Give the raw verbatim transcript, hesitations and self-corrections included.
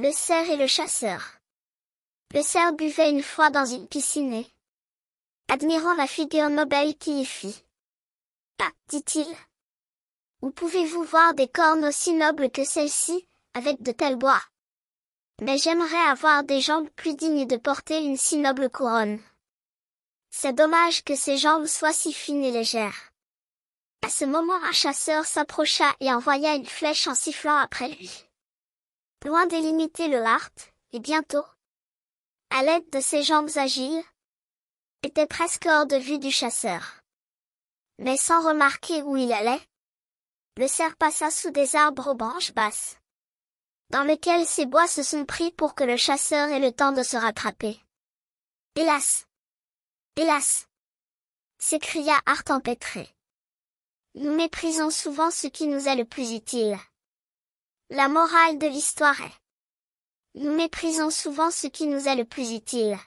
Le cerf et le chasseur. Le cerf buvait une fois dans une piscine et, admirant la figure noble qui y fit. « Ah, dit-il, où pouvez-vous voir des cornes aussi nobles que celles-ci, avec de tels bois? Mais j'aimerais avoir des jambes plus dignes de porter une si noble couronne. C'est dommage que ces jambes soient si fines et légères. » À ce moment un chasseur s'approcha et envoya une flèche en sifflant après lui. Loin d'élimiter le hart, et bientôt, à l'aide de ses jambes agiles, était presque hors de vue du chasseur. Mais sans remarquer où il allait, le cerf passa sous des arbres aux branches basses, dans lesquels ses bois se sont pris pour que le chasseur ait le temps de se rattraper. « Hélas! Hélas! » s'écria Hart empêtré. « Nous méprisons souvent ce qui nous est le plus utile. » La morale de l'histoire est: nous méprisons souvent ce qui nous est le plus utile.